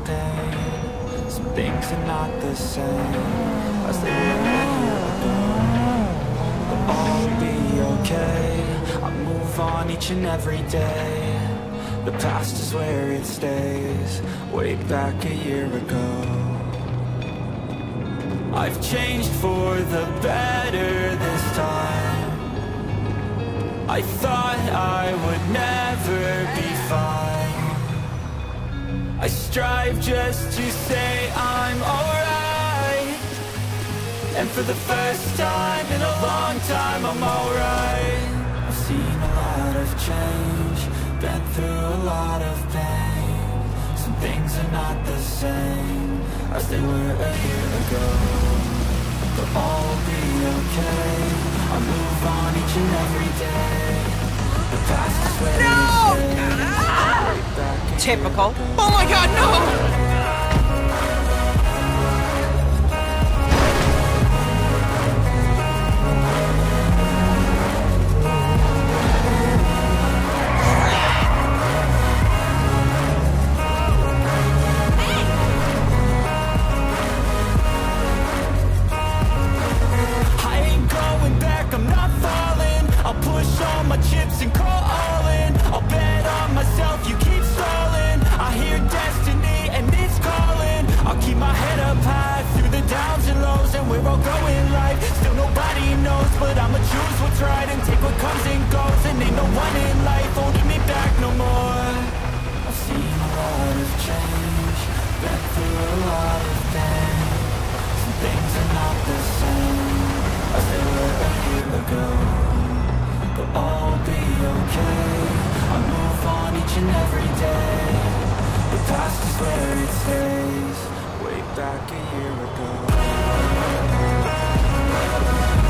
pain. Some things are not the same as they were a year ago. But all will be okay. I move on each and every day. The past is where it stays. Way back a year ago. I've changed for the better this time. I thought I would never be fine. I strive just to say I'm alright. And for the first time in a long time I'm alright. I've seen a lot of change, been through a lot of pain. Some things are not the same as they were a year ago. But all will be okay. I move on each and every day. The past is where it stays. Typical. Oh my god, no! Chips and call all in. I'll bet on myself, you keep stalling. I hear destiny and it's calling. I'll keep my head up high through the downs and lows. And we're all going life, still nobody knows. But I'ma choose what's right and take what comes and goes. And ain't no one in life holding me back no more. I've seen a lot of change, been through a lot of pain. Some things are not the same as they were a year ago. But all will be okay. I move on each and every day. The past is where it stays. Way back a year ago.